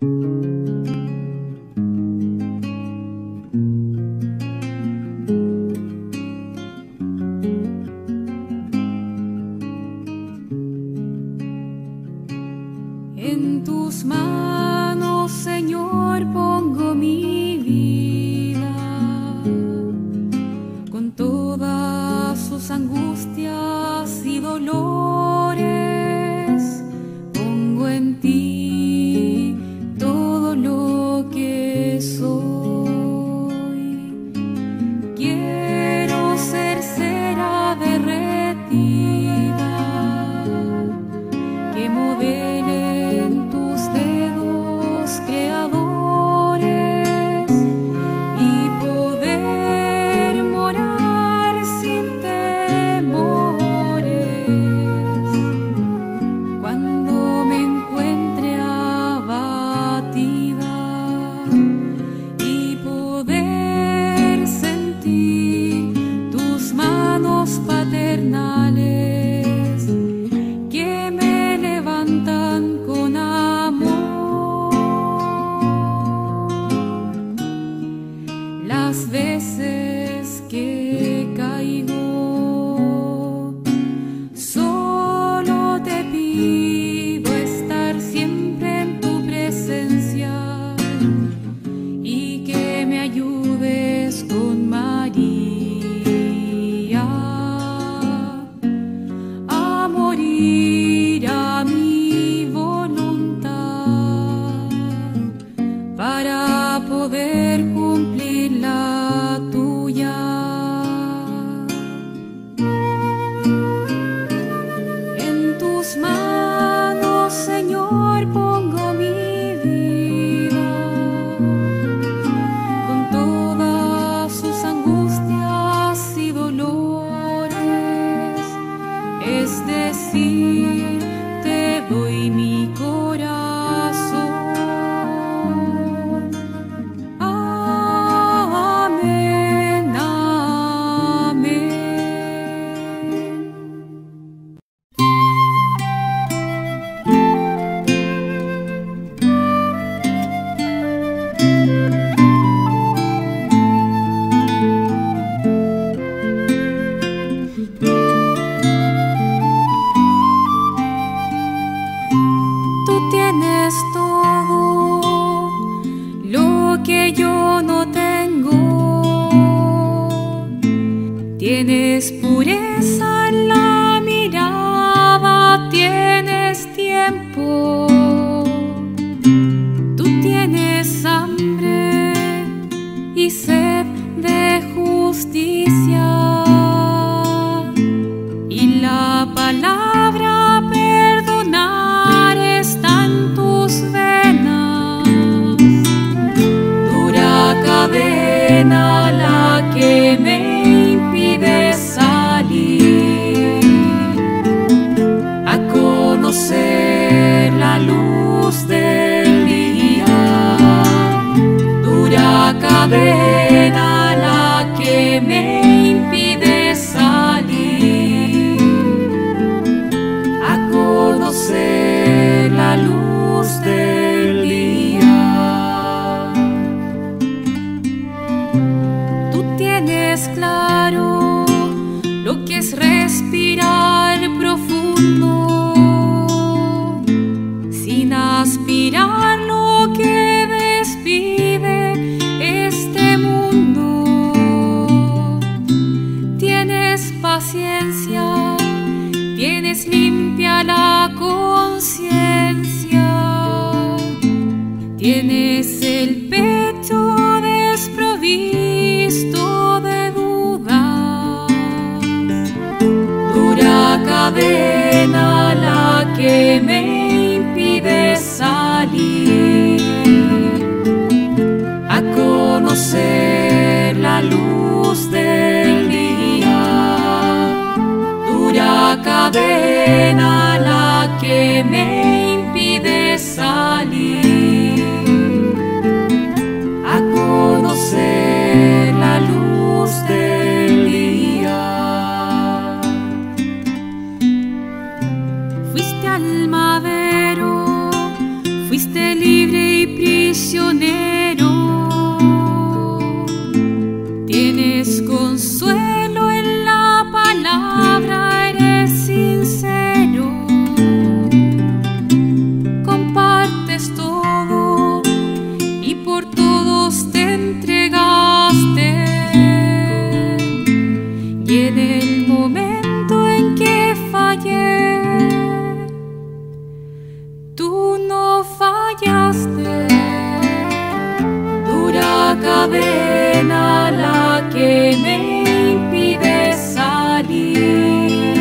En tus manos, Señor, pongo mi vida, con todas sus angustias y dolores. Pongo en ti todo lo que soy. Quiero ser cera derretida que modele creadores y poder morar sin temores cuando me encuentre abatida, y poder sentir tus manos paternales que me levantan con amor. Las veces que caigo, solo te pido estar siempre en tu presencia y que me ayudes con María a morir a mi voluntad para poder cumplir la tuya. En tus manos, Señor, pongo mi vida, con todas sus angustias y dolores. Es decir, te doy mi corazón. Todo lo que yo no tengo, tienes pureza en la mirada, tienes tiempo, tú tienes hambre y sed de justicia, y la palabra perdonar está en tus venas. Dura cadena la que me impide salir a conocer la luz del día. Dura cadena la que me impide salir a conocer la luz del día. Tú tienes claro lo que es respirar profundo, sin aspirar lo que despide este mundo. Tienes paciencia, tienes limpia la conciencia, tienes el pecho desprovisto de dudas. Dura cadena la que me impide salir a conocer la luz del día. Dura cadena la que me impide salir a conocer la luz del día. Fuiste al madero, fuiste libre y prisionero. Tienes consuelo en la palabra, eres sincero. Compartes todo y por todos te entregaste. Y en el momento en que fallé, tú no fallaste. Dura cadena la que me impide salir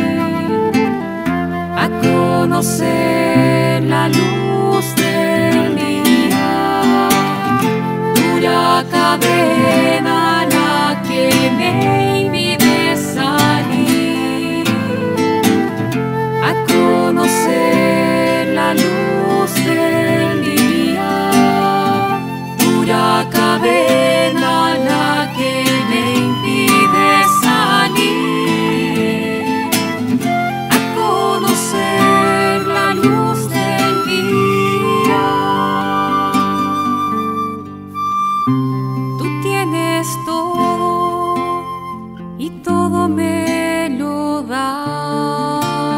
a conocer la luz del día. Dura cadena la que me impide salir a conocer la luz del día. Dura cadena la que me impide salir a conocer la luz del día. Tú tienes todo y todo me lo das.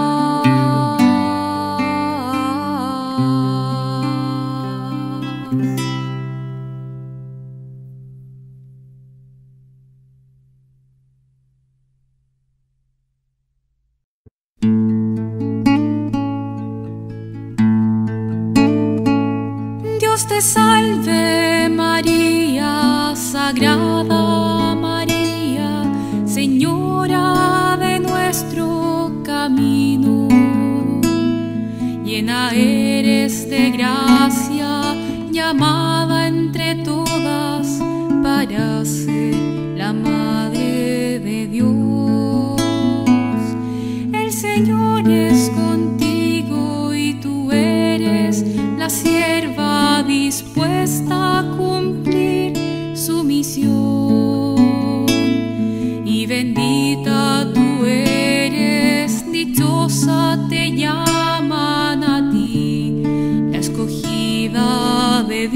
Dios te salve María, Sagrada María, Señora de nuestro camino. Llena eres de gracia, llamada entre todas para ser la Madre de Dios. El Señor es contigo y tú eres la sierva dispuesta a cumplir su misión. Y bendita tú eres, dichosa te llaman a ti, la escogida de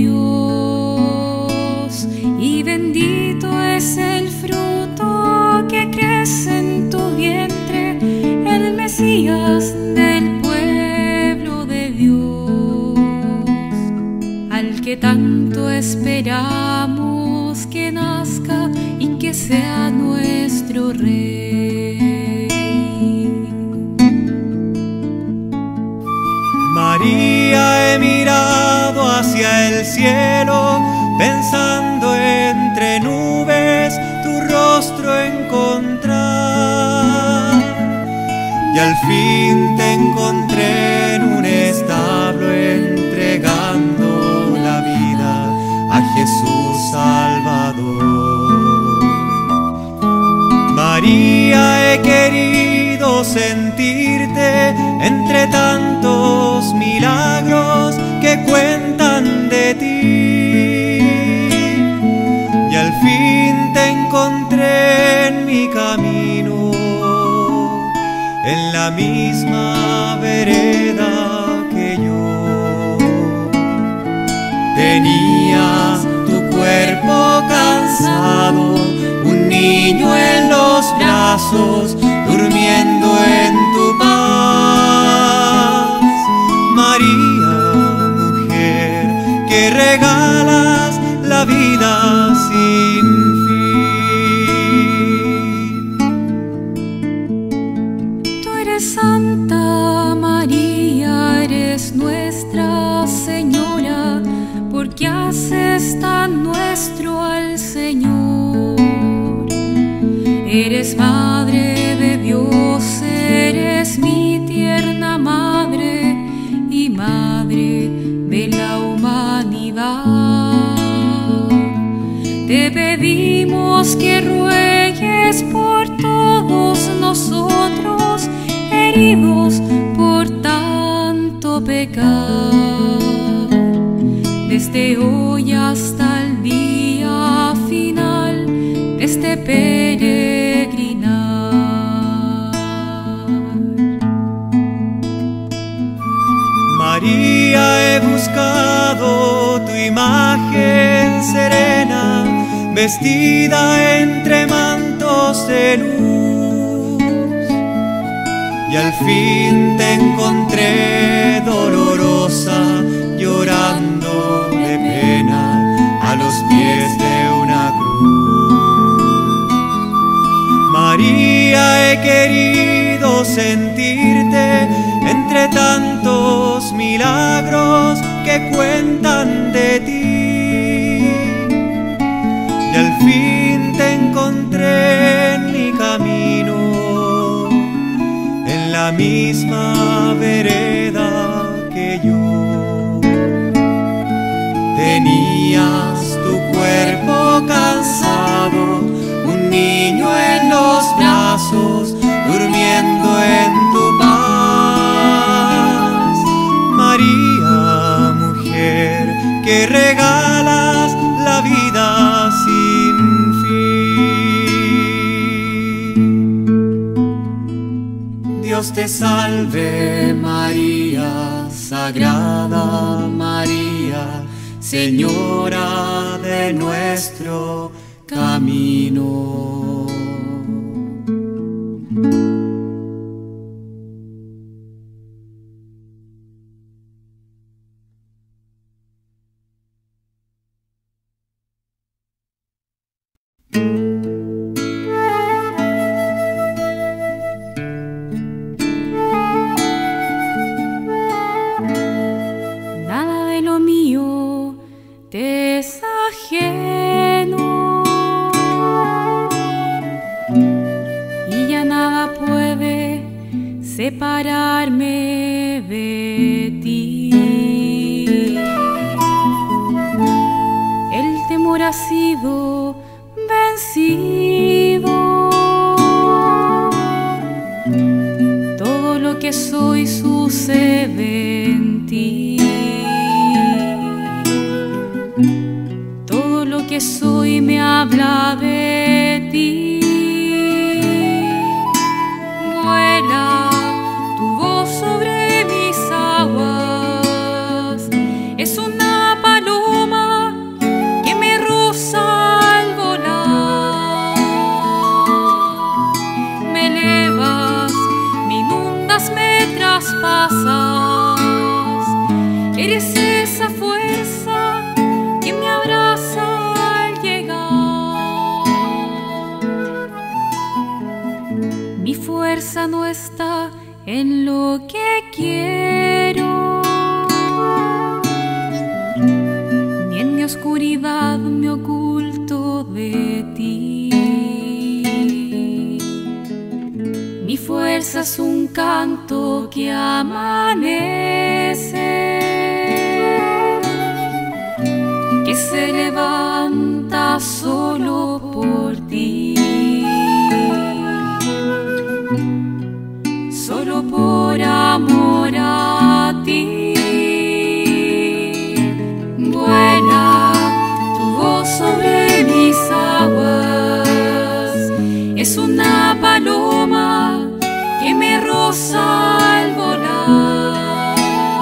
Dios. Y bendito es el fruto que crece en tu vientre, el Mesías del pueblo de Dios, al que tanto esperamos que nazca y que sea nuestro Rey. María, he mirado hacia el cielo, pensando entre nubes tu rostro encontrar. Y al fin te encontré en un establo, entregando la vida a Jesús Salvador. María, he querido sentirte entre tantos milagros que cuentan de ti. Y al fin te encontré en mi camino, en la misma vereda que yo. Tenías tu cuerpo cansado, un niño en los brazos, durmiendo en tu paz. María, mujer, que regalas la vida sin fin. Tú eres Santa María, eres nuestra Señora, porque haces tan nuestro al Señor. Eres Madre de Dios, eres mi tierna Madre y Madre de la humanidad. Te pedimos que ruegues por todos nosotros, heridos por tanto pecar, desde hoy hasta el día final de este peregrinar. María, he buscado tu imagen serena, vestida entre mantos de luz. Y al fin te encontré dolorosa, llorando de pena a los pies de una cruz. María, he querido sentirte entre tantos milagros que cuentan de ti. Y al fin te encontré en mi camino, en la misma vereda que yo. Tenías tu cuerpo cansado, un niño en los brazos, durmiendo en tu paz. María, mujer, que regalas la vida sin fin. Dios te salve María, Sagrada María, Señora de nuestro camino. Nada de lo mío te es ajeno, y ya nada puede separarme de ti. El temor ha sido vencido, todo lo que soy sucede en ti. Todo lo que soy me habla de ti. Vuela tu voz sobre mis aguas, es una paloma que me roza al volar. Me elevas, me inundas, me traspasas. Eres esa fuerza que me abraza al llegar. Mi fuerza no está en lo que quiero, ni en mi oscuridad me oculto de ti. Mi fuerza es un canto que amanece, que se levanta solo por ti, solo por amor a ti. Vuela tu voz sobre mis aguas, es una paloma que me roza al volar.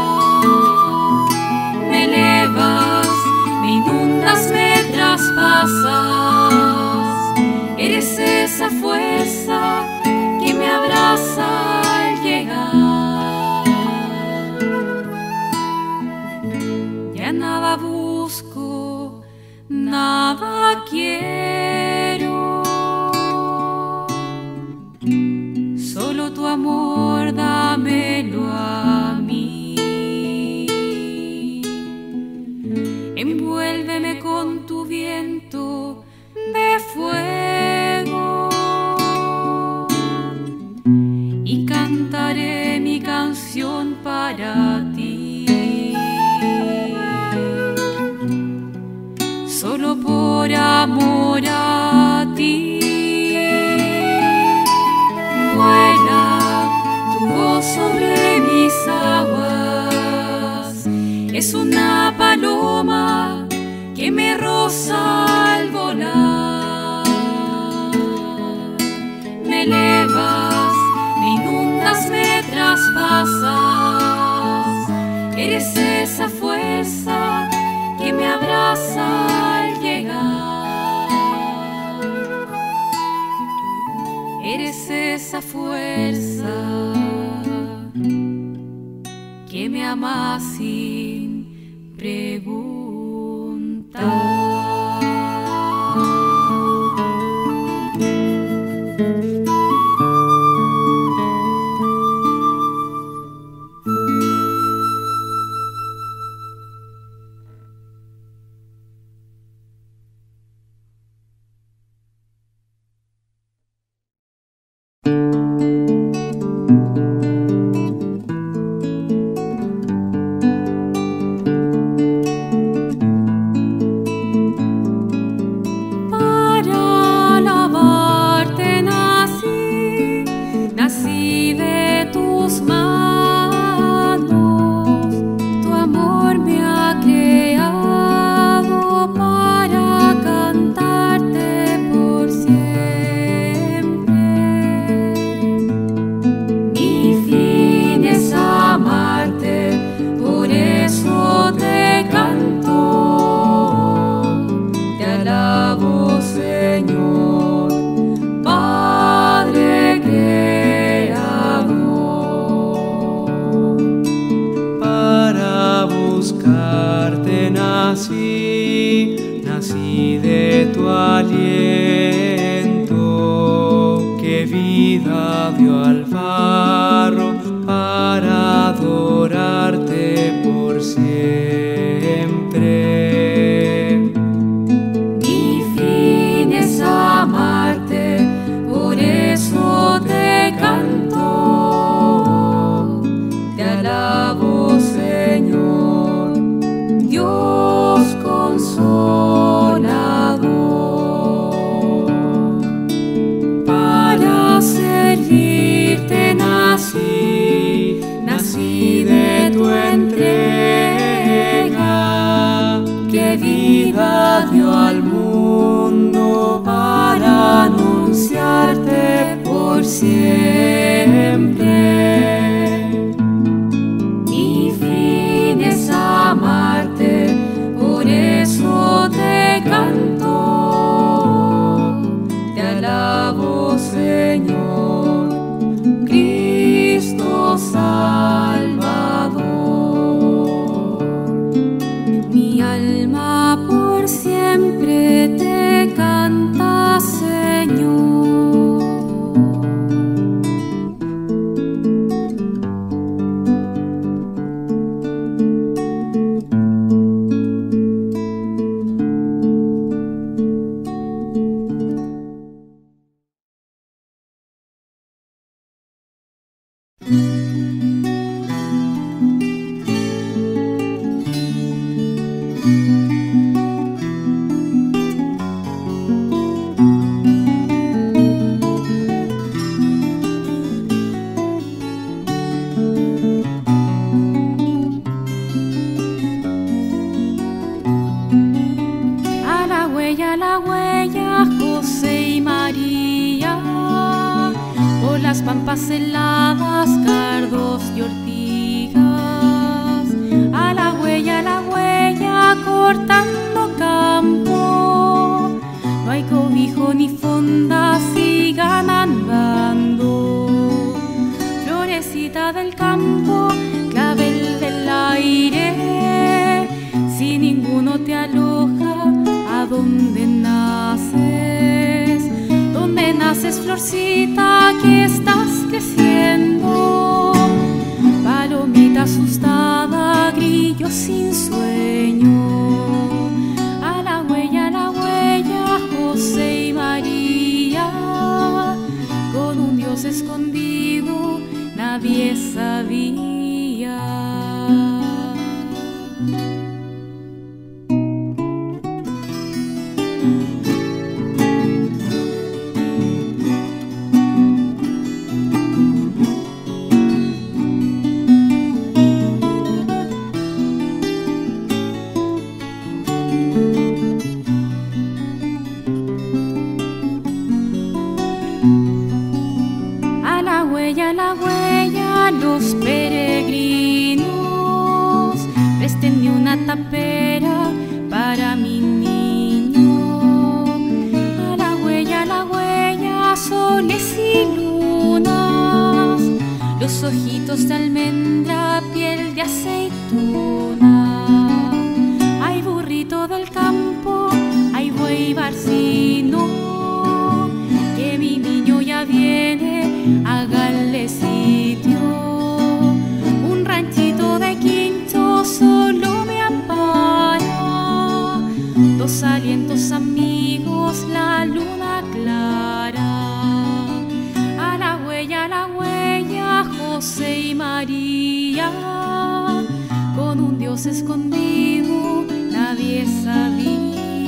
Me elevas, me inundas, me traspasas. Eres esa fuerza que me abraza al llegar. Ya nada busco, nada quiero, solo tu amor dámelo a mí. Envuélveme con tu viento de fuego y cantaré mi canción para ti. Solo por amor a ti. Vuela tu voz sobre mis aguas, es una paloma que me roza al volar. Me elevas, me inundas, me traspasas. Eres esa fuerza que me abraza al esa fuerza que me ama sin preguntar. Nací de tu aliento, que vida dio al barro para adorarte por siempre. Mi fin es amarte, por eso te canto, te alabo, Señor, Dios consolador. Para servirte nací, nací de tu entrega, que vida dio al mundo para anunciarte por siempre. Mi fin es amarte, por eso te canto, te alabo, Señor, Cristo Salvador. Mi alma por siempre te canta, Señor. A la huella, José y María, por las pampas heladas, cardos y ortigas. A la huella, cortando campo, no hay cobijo ni fonda, sigan andando. Florecita del campo, clavel del aire, si ninguno te aloja, ¿a dónde naces? ¿Dónde naces, florcita, que estás creciendo? Palomita asustada, grillo sin sueño. A la huella, José y María, con un Dios escondido, nadie sabía. A la huella, los peregrinos, préstenme una tapera para mi niño. de almendra, piel de aceituna. Hay burrito del campo, hay buey barcino, que mi niño ya viene, háganle sitio. Un ranchito de quincho solo me ampara, dos alientos amigos, la luna clara. A la huella, José y María, con un Dios escondido nadie sabía.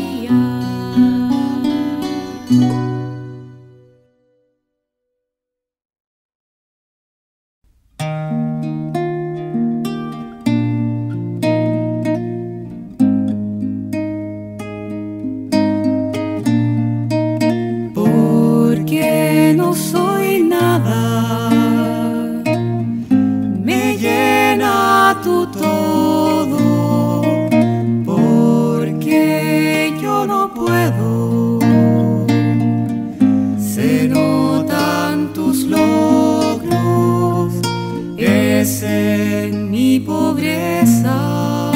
Porque no soy nada, me llena tu todo, porque yo no puedo. Se notan tus logros, es en mi pobreza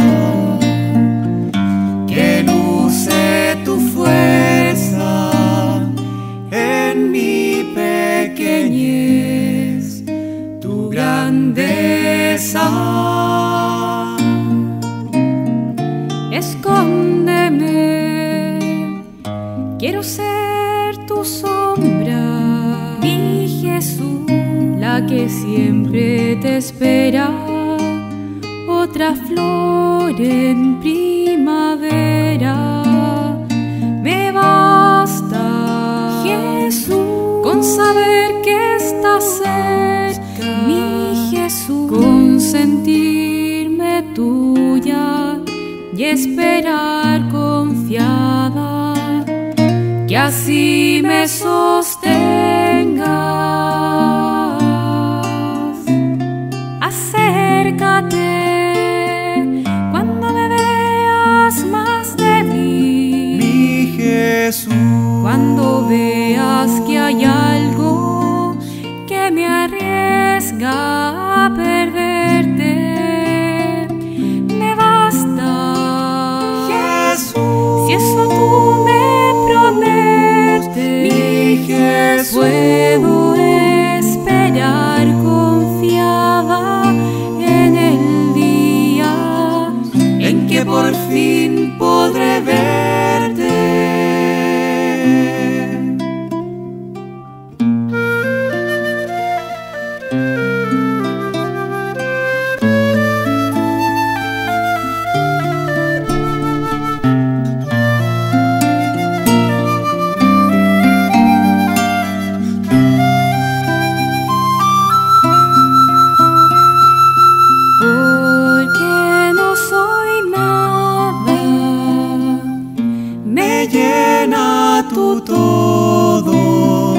que luce tu fuerza, en mi pequeñez tu grandeza. Escóndeme, quiero ser tu sombra, mi Jesús, la que siempre te espera, otra flor en primavera. Me basta, Jesús, con saber que estás cerca, mi Jesús, con sentirme tuya y esperar confiada que así me sostengas. Acércate cuando me veas más débil, mi Jesús. Cuando veas que hay algo que me arriesga a perderte, me basta, Jesús. si eso tú me prometes, mi Jesús. puedo esperar confiada en el día en que por fin podré verte. Porque no soy nada, me llena tu todo,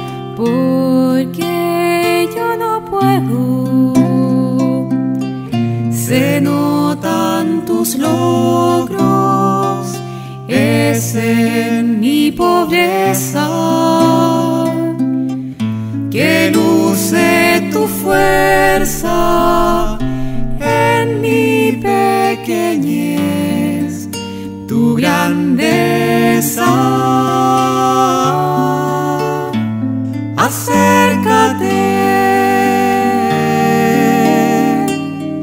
porque yo no puedo. Se notan tus logros, es en mi pobreza que luce tu fuerza, en mi pequeñez tu grandeza. Acércate,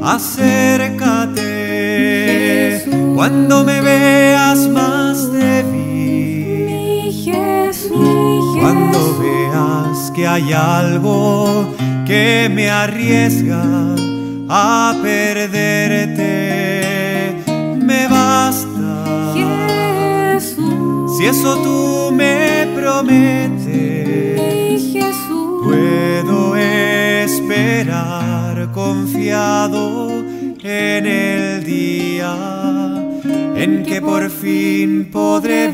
acércate, Jesús, cuando me veas más débil, mi Jesús, cuando veas que hay algo que me arriesga a perderte, me basta, Jesús, si eso tú me prometes, mi Jesús, puedo esperar confiado en el día en que por fin podré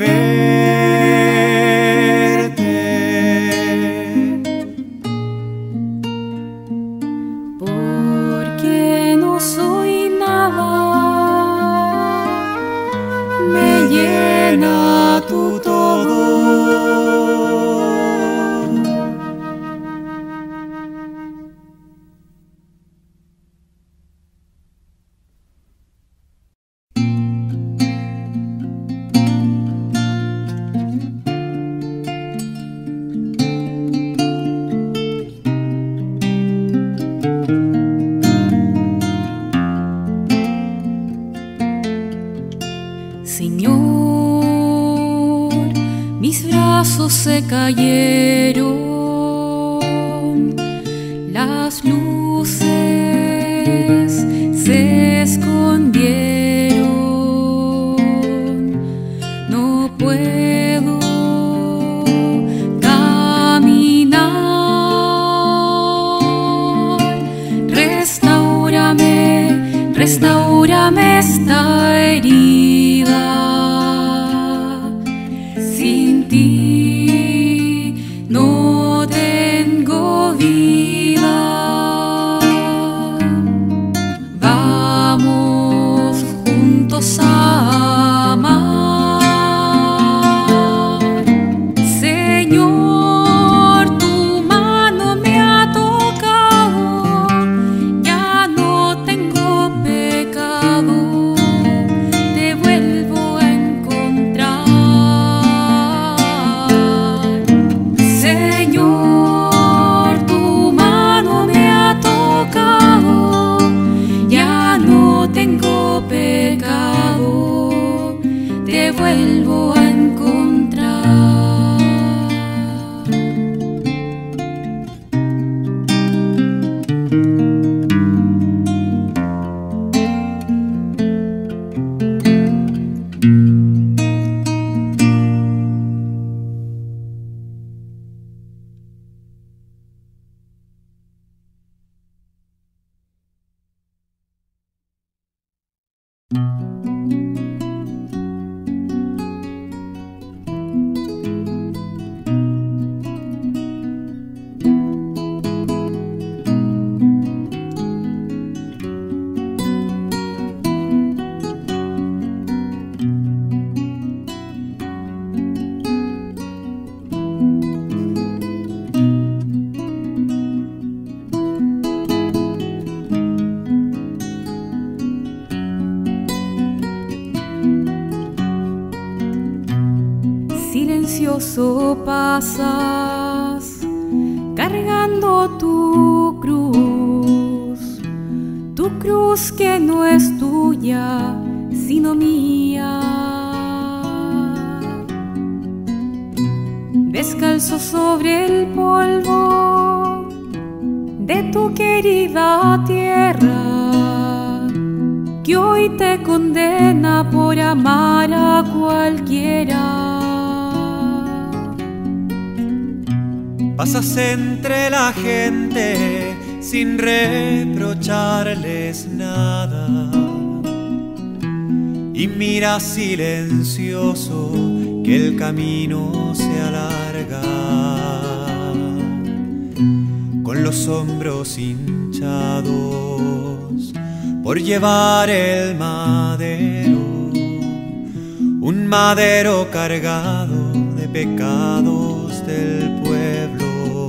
verte. porque no soy nada, me llena tu todo. Señor, mis brazos se cayeron, las luces se escondieron, no puedo caminar. Restáurame, restáurame esta herida. Sin ti no tengo vida. Vamos juntos a amar. Señor, tu mano me ha tocado, ya no tengo pecado, te vuelvo a encontrar. Señor, tu mano me ha tocado, ya no tengo pecado, te vuelvo a encontrar. Silencioso pasas, cargando tu cruz que no es tuya, sino mía. Descalzo sobre el polvo de tu querida tierra, que hoy te condena por amar a cualquiera. Pasas entre la gente sin reprocharles nada y miras silencioso que el camino se alarga, con los hombros hinchados por llevar el madero, un madero cargado de pecados del pueblo.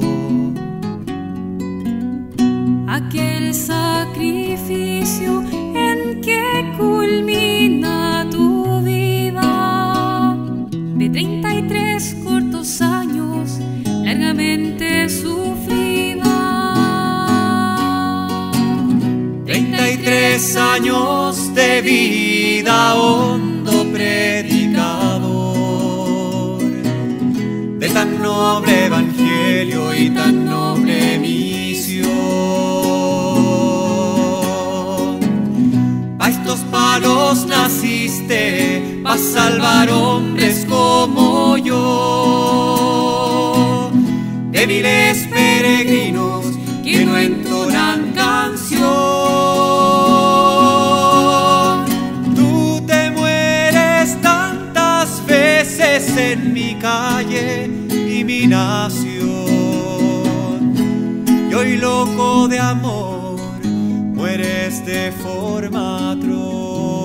Aquel sacrificio en que culmina tu vida, de 33 cortos años largamente sufrida. 33 años de vida, hondo predicador de tan noble evangelio y tan noble misión. Pa' estos palos naciste, pa' salvar hombres como yo, débiles peregrinos que no entonan canción. Tú te mueres tantas veces en mi calle y mi nación, y hoy loco de amor mueres de forma atroz.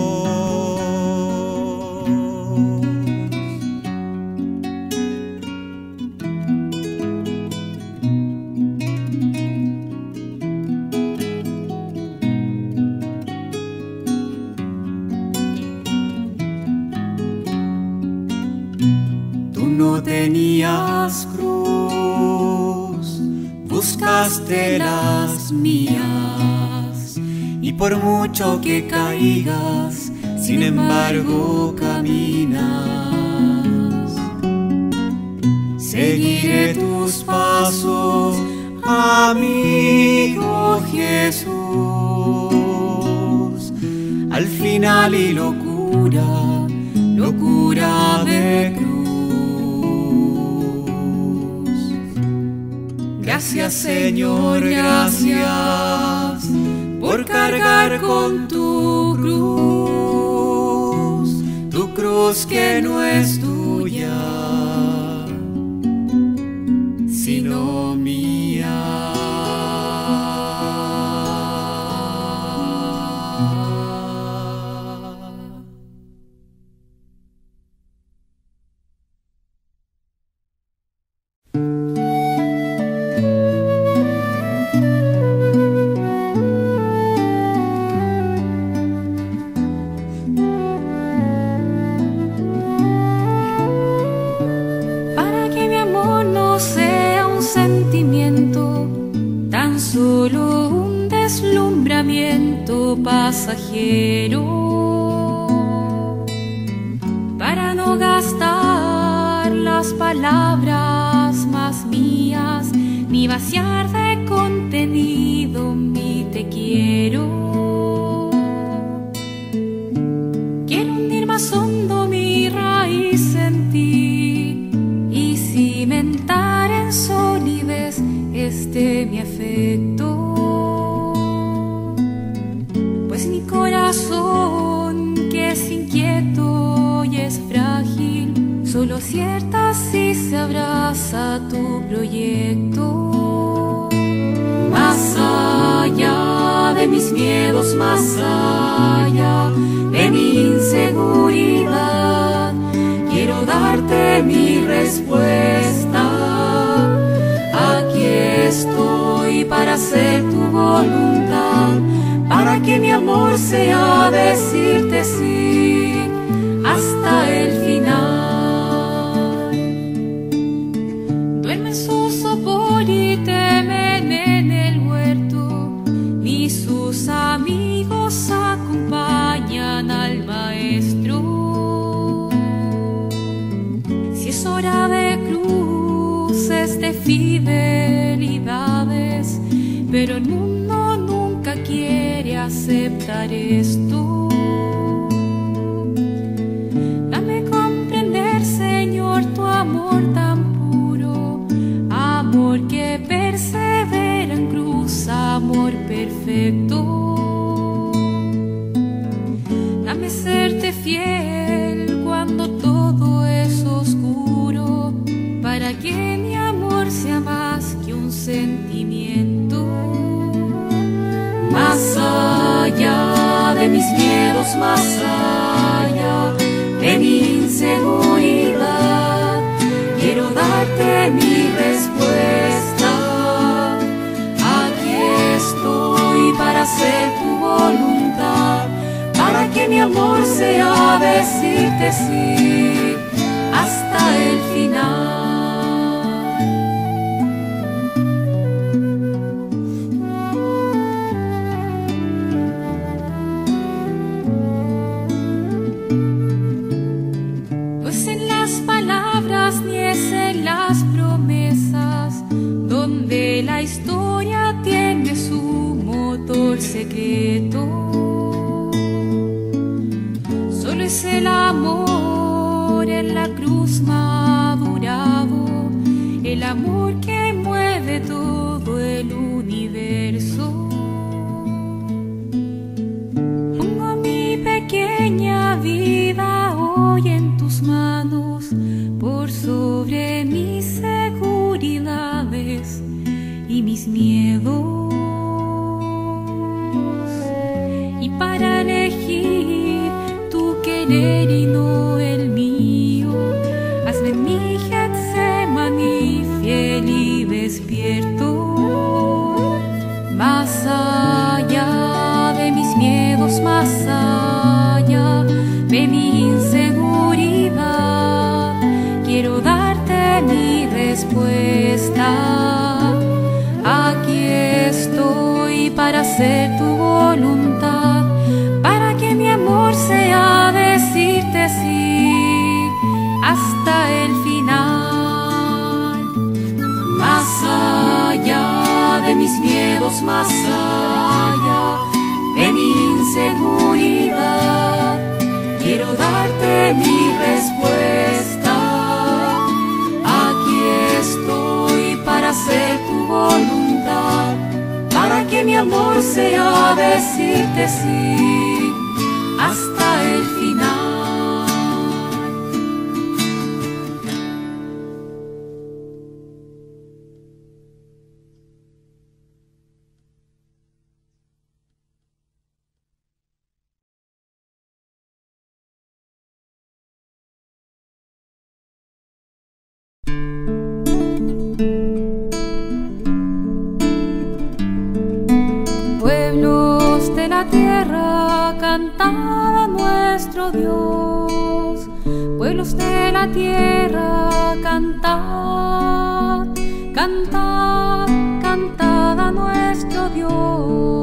Tú no tenías cruz, buscaste las mías, y por mucho que caigas, sin embargo caminas. Seguiré tus pasos, amigo Jesús. Al final y locura, locura de cruz. Gracias, Señor, gracias por cargar con tu cruz que no es tuya, sino mía. Solo un deslumbramiento pasajero, para no gastar las palabras más mías, ni vaciar de contenido mi te quiero. Quiero hundir más hondo mi raíz en ti y cimentar en solidez mi afecto, pues mi corazón, que es inquieto y es frágil, solo acierta si se abraza a tu proyecto. Más allá de mis miedos, más allá de mi inseguridad, quiero darte mi respuesta. Aquí estoy para hacer tu voluntad, para que mi amor sea decirte sí hasta el final. Duerme en su sopor y temen en el huerto, ni sus amigos acompañan al maestro. Si es hora de cruces, de fidelidades, pero el mundo nunca quiere aceptar esto. Dame comprender, Señor, tu amor tan puro, amor que persevera en cruz, amor perfecto. Dame serte fiel cuando todo es oscuro, para que mi amor sea más que un sentimiento. Más allá de mis miedos, más allá de mi inseguridad, quiero darte mi respuesta. Aquí estoy para hacer tu voluntad, para que mi amor sea decirte sí hasta el final. Ni es en las promesas donde la historia tiene su motor secreto. Solo es el amor en la cruz madurado, el amor que mueve todo el universo. Pongo mi pequeña vida hoy en tus manos, por sobre mis seguridades y mis miedos, y para elegir tu querer y no el mío, hazme mi Getsemaní fiel y despierto. Más allá de mis miedos, más allá de mi inseguridad, quiero darte mi respuesta. Aquí estoy para hacer tu voluntad, para que mi amor sea lejos, más allá de mi inseguridad. Quiero darte mi respuesta. Aquí estoy para hacer tu voluntad, para que mi amor sea decirte sí hasta el final. Pueblos de la tierra, cantad a nuestro Dios. Pueblos de la tierra, cantad, cantad, cantad a nuestro Dios.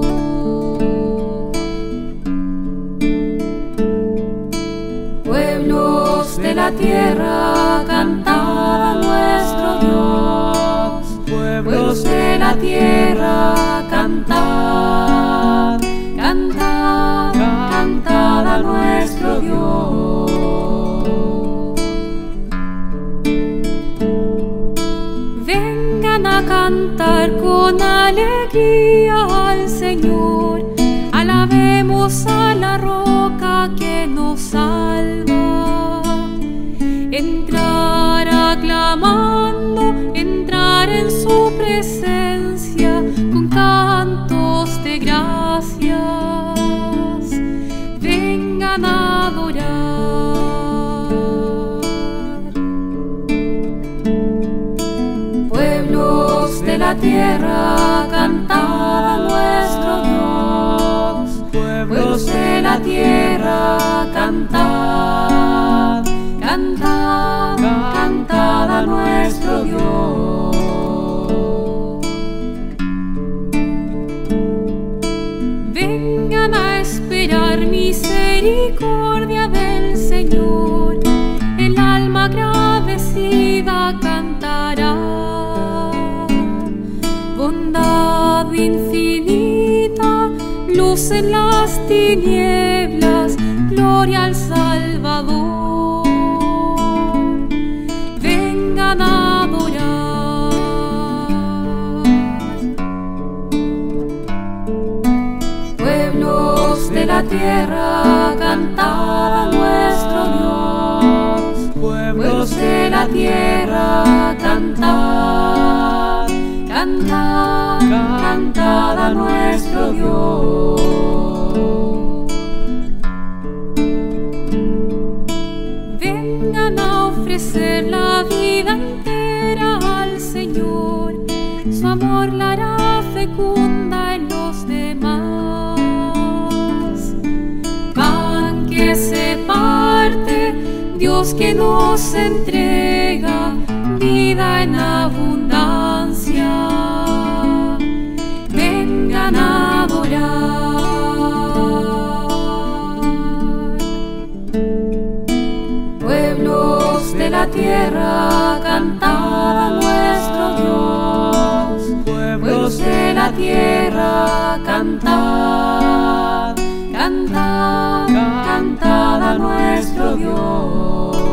Pueblos de la tierra, cantad a nuestro Dios. Pueblos de la tierra, cantad, cantad, cantad a nuestro Dios. Vengan a cantar con alegría al Señor, alabemos a la roca que nos salva. Entrar aclamando, entrar en su presencia con cantos de gracias. Vengan a adorar. Pueblos de la tierra, cantad a nuestro Dios. Pueblos de la tierra, cantad, cantad, cantad a nuestro Dios. Vengan a esperar misericordia del Señor, el alma agradecida cantará. Bondad infinita, luz en las tinieblas, gloria al Salvador. Vengan a adorar. Pueblos de la tierra, cantad a nuestro Dios. Pueblos de la tierra, cantad, cantad, cantad a nuestro Dios. Vengan a ofrecer la vida entera al Señor, su amor la hará fecunda en los demás. Pan que se parte, Dios que nos entrega vida en abundancia. Vengan a adorar. Pueblos de la tierra, cantad a nuestro Dios. Pueblos de la tierra, cantad, cantad, cantad a nuestro Dios.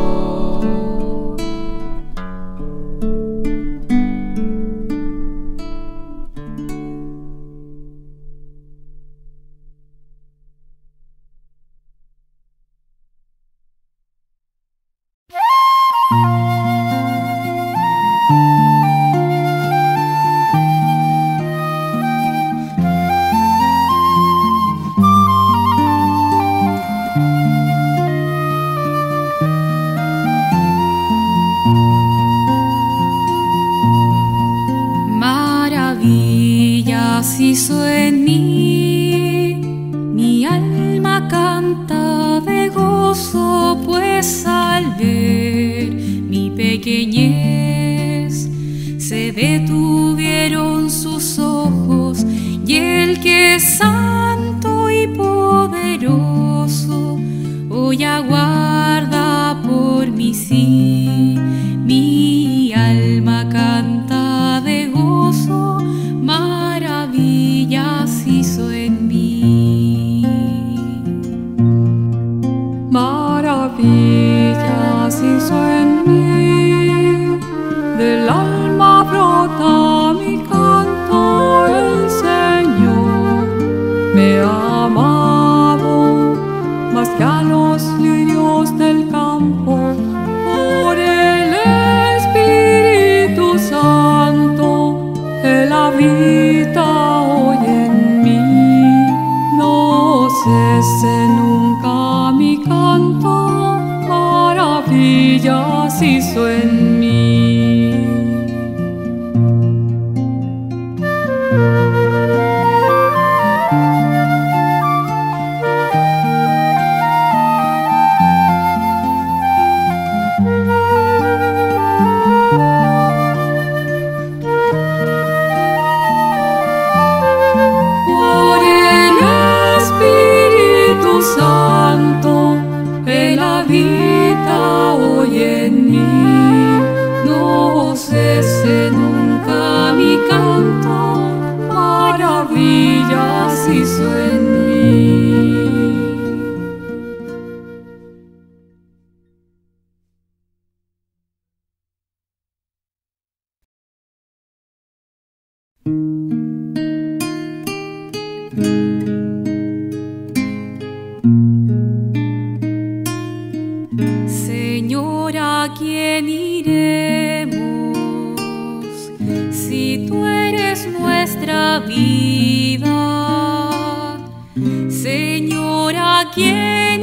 Hizo en mí, mi alma canta de gozo, pues al ver mi pequeñez se detuvieron sus ojos, y el que es santo y poderoso hoy aguarda por mí. Sí, mi alma canta de gozo, maravilla. maravillas hizo en mí. Señor, ¿a quién iremos si tú eres nuestra vida? Señor, ¿a quién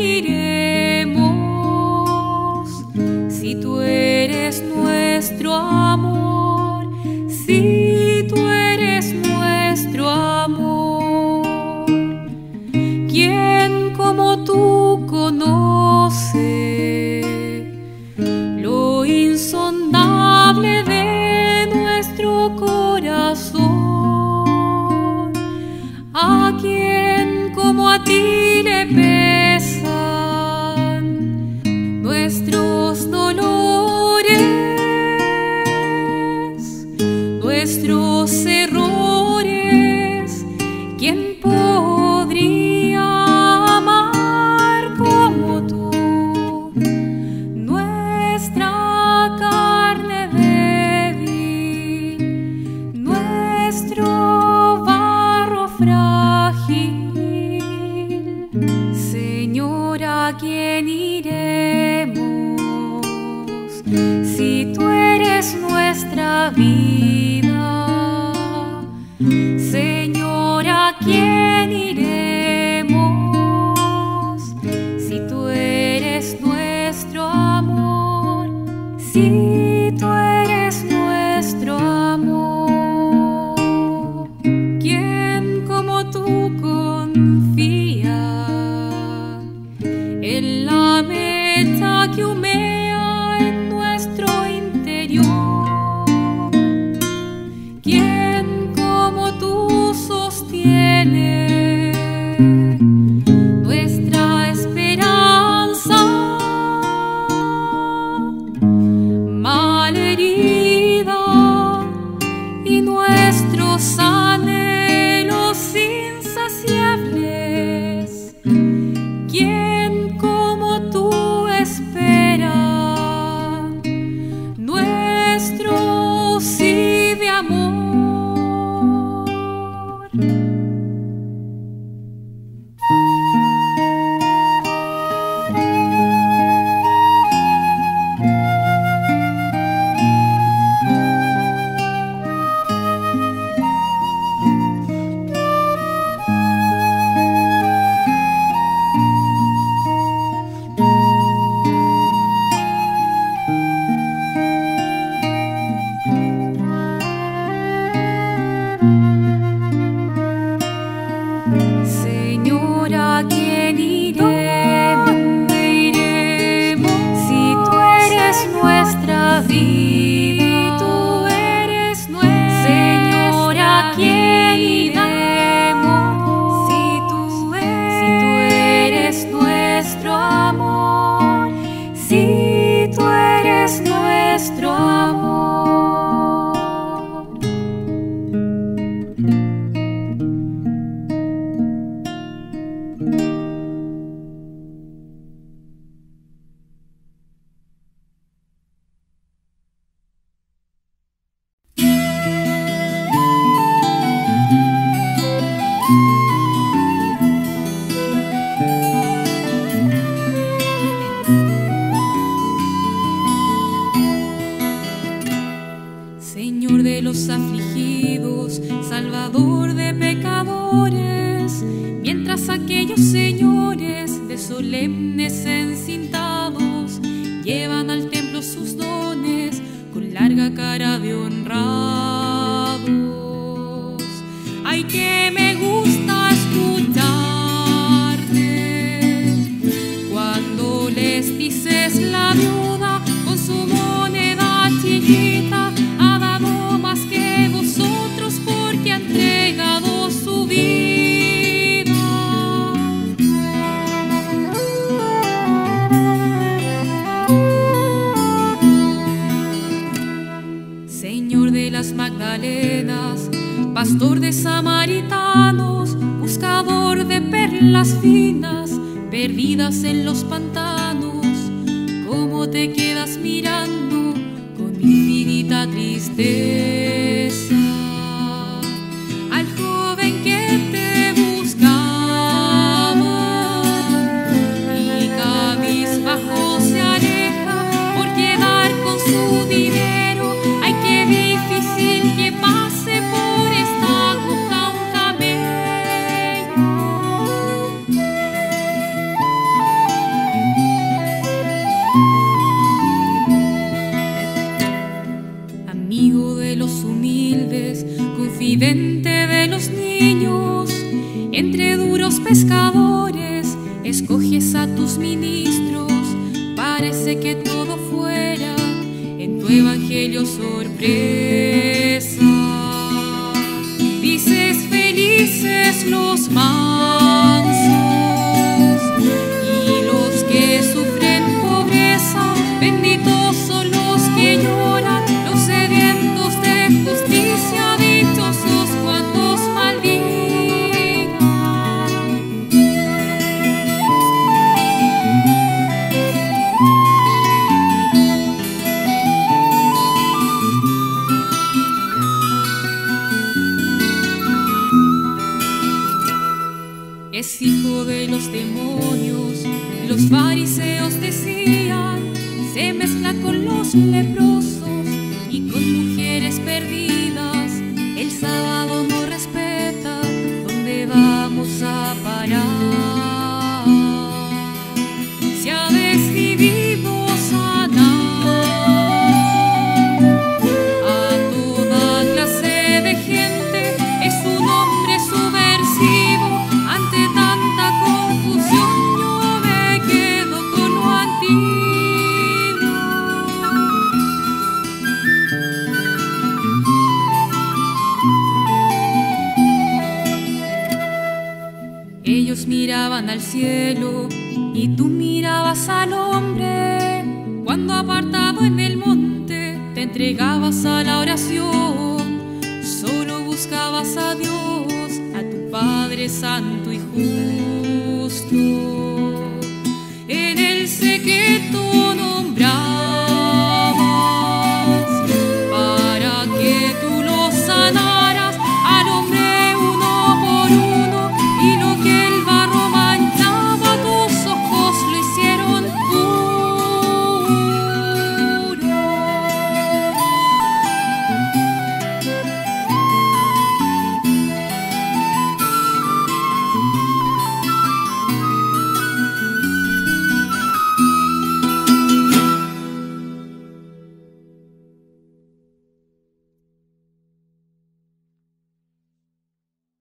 iremos si tú eres nuestro amor? Si tú eres nuestro amor, ¿quién como tú conoce lo insondable de nuestro corazón? ¿A quién como a ti le pesan nuestros dolores, nuestros errores? ¿Quién podría amar como tú nuestra carne débil, nuestro barro frágil? Señor, ¿a quién iremos si tú eres nuestra vida? Señor, ¿a quién iremos si tú eres nuestro amor? Si tú eres nuestro amor, ¿quién como tú confía en la meta que humea en nuestro interior? ¿Quién como tú sostiene nuestra esperanza malherida y nuestros anhelos insaciables? ¿Quién como tú espera nuestro sí de amor? Señor, ¿a quién iremos si tú eres nuestra vida? Tú eres nuestra. Señor, ¿a quién iremos si tú eres nuestro amor? Si tú eres nuestro amor. Señor de los afligidos, Salvador de pecadores, mientras aquellos señores de solemnes encintados llevan cara de honrados. Ay, que me gusta escucharte cuando les dices la viuda con su moneda chiquita ha dado más que vosotros porque ha entregado su vida. Señor de las Magdalenas, pastor de samaritanos, buscador de perlas finas, perdidas en los pantanos, ¿cómo te quedas mirando con infinita tristeza al joven que te buscaba y cabizbajo se aleja por quedar con su dinero? Ay, qué difícil que pase por esta aguja un camello. Amigo de los humildes, confidente de los niños, entre duros pescadores escoges a tus ministros. Parece que todo fuera en tu evangelio sorpresa. Dices felices los mansos y los que sufren pobreza, benditos son los que lloran, los sedientos de justicia, dichosos cuantos maldigan. Es hijo de los demonios, los fariseos decían, se mezcla con los leprosos y con mujeres perdidas. El sábado no respeta, ¿dónde vamos a parar? Se ha decidido sanar a toda clase de gente, es un hombre subversivo. Ante tanta confusión yo me quedo con lo antiguo. Ellos miraban al cielo y tú mirabas al hombre. Cuando apartado en el monte te entregabas a la oración, solo buscabas a Dios, a tu Padre Santo y justo.